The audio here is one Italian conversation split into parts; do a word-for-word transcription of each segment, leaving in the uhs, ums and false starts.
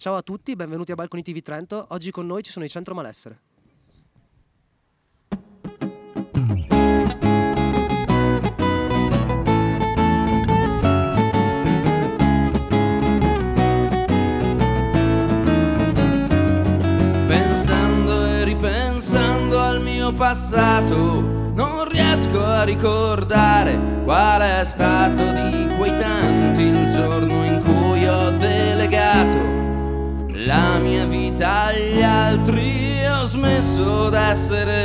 Ciao a tutti, benvenuti a Balconi T V Trento. Oggi con noi ci sono i Centro Malessere. Pensando e ripensando al mio passato, non riesco a ricordare qual è stato di quei tanti il giorno in cui ho delegato la mia vita agli altri. Ho smesso d'essere,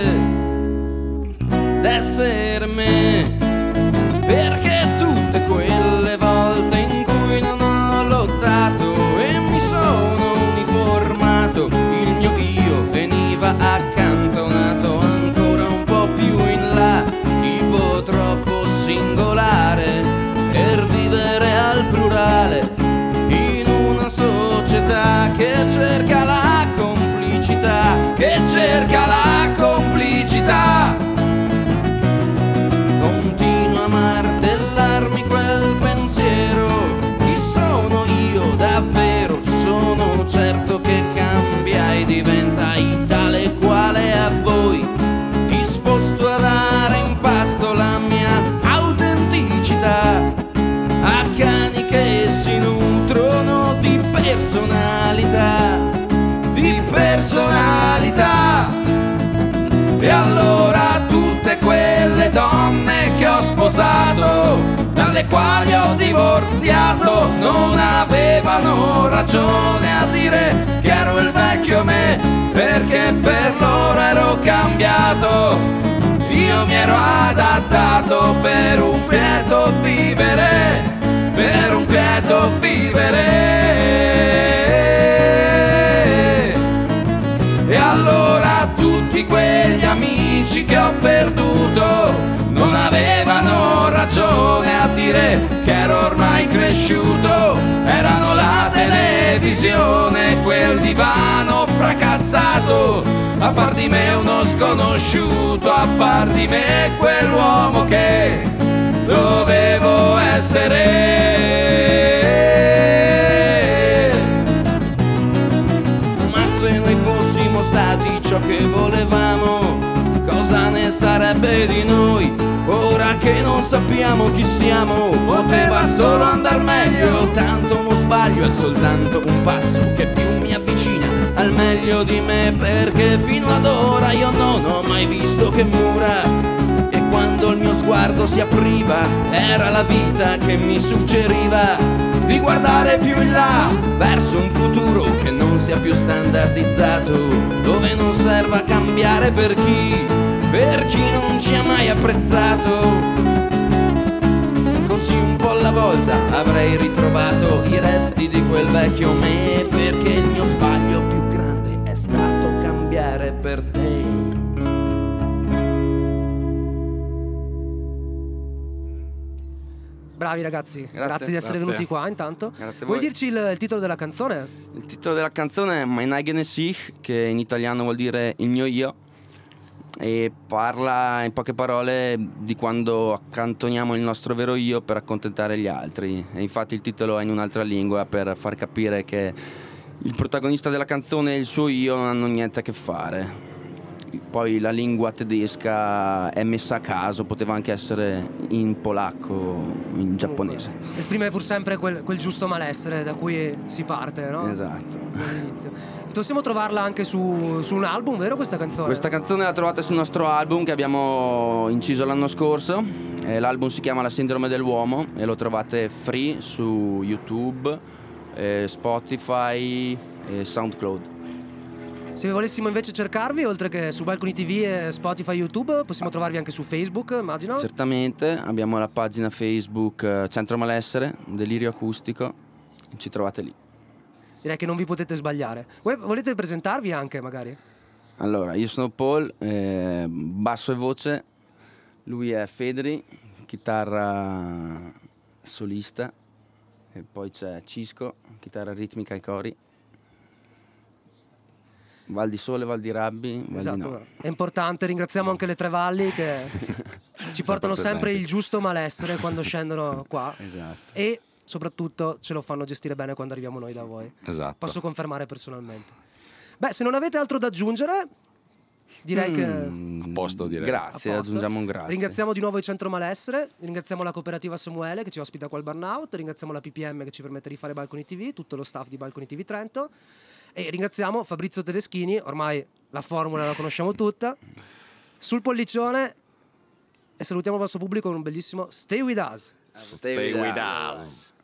d'essere me, perché tutte quelle volte in cui non ho lottato e mi sono uniformato, il mio io veniva accantonato ancora un po' più in là, tipo troppo singolare per vivere al plurale in una società che cerca la complicità, che cerca la complicità. Continuo a martellarmi quel pensiero, chi sono io davvero? Sono certo che cambia e diventai tale quale a voi, disposto a dare in pasto la mia autenticità a cani che si nutrono di personalità, di personalità. E allora tutte quelle donne che ho sposato, dalle quali ho divorziato, non avevano ragione a dire che ero il vecchio me, perché per loro ero cambiato. Io mi ero adattato per un quieto vivere, per un quieto vivere. E allora tutti quegli amici che ho perduto non avevano ragione a dire che ero ormai cresciuto. Erano la televisione, quel divano fracassato, a far di me uno sconosciuto, a far di me quell'uomo che dovevo essere. Ma se noi fossimo stati ciò che volevamo, cosa ne sarebbe di noi? Ora che non sappiamo chi siamo, poteva solo andar meglio. Tanto uno sbaglio è soltanto un passo che più mi avvicina al meglio di me, perché fino ad ora io non ho mai visto che mura, e quando il mio sguardo si apriva era la vita che mi suggeriva di guardare più in là, verso un futuro che non sia più standardizzato, dove non serva cambiare per chi, per chi non ci ha mai apprezzato. Così un po' alla volta avrei ritrovato i resti di quel vecchio me, perché il mio sbaglio più grande è stato cambiare per te. Bravi ragazzi, grazie, grazie di essere grazie. venuti qua intanto. Grazie a Vuoi voi. dirci il, il titolo della canzone? Il titolo della canzone è Mein eigenes Ich, che in italiano vuol dire il mio io, e parla in poche parole di quando accantoniamo il nostro vero io per accontentare gli altri. E infatti il titolo è in un'altra lingua per far capire che il protagonista della canzone e il suo io non hanno niente a che fare. Poi la lingua tedesca è messa a caso, poteva anche essere in polacco, in giapponese. Comunque, esprime pur sempre quel, quel giusto malessere da cui si parte, no? Esatto. All'inizio. Possiamo trovarla anche su, su un album, vero, questa canzone? Questa canzone la trovate sul nostro album che abbiamo inciso l'anno scorso. Eh, l'album si chiama La Sindrome dell'uomo e lo trovate free su YouTube, eh, Spotify e SoundCloud. Se volessimo invece cercarvi, oltre che su Balconi T V e Spotify, YouTube, possiamo trovarvi anche su Facebook, immagino? Certamente, abbiamo la pagina Facebook eh, Centro Malessere, Delirio Acustico, ci trovate lì. Direi che non vi potete sbagliare. Voi volete presentarvi anche, magari? Allora, io sono Paul, eh, basso e voce, lui è Federi, chitarra solista, e poi c'è Cisco, chitarra ritmica e cori. Val di Sole, Val di Rabbi, Val Esatto, di No. è importante, ringraziamo anche le tre valli che ci portano sempre il giusto malessere quando scendono qua. Esatto. E soprattutto ce lo fanno gestire bene quando arriviamo noi da voi. Esatto. Posso confermare personalmente. Beh, se non avete altro da aggiungere, direi che A posto, direi. Grazie, a posto. aggiungiamo un grazie. Ringraziamo di nuovo il Centro Malessere, ringraziamo la cooperativa Samuele che ci ospita qua al Burnout, ringraziamo la P P M che ci permette di fare Balcony T V, tutto lo staff di Balcony T V Trento e ringraziamo Fabrizio Tedeschini, ormai la formula la conosciamo tutta, sul pollicione, e salutiamo il vostro pubblico con un bellissimo Stay With Us. Stay, Stay with with us. us.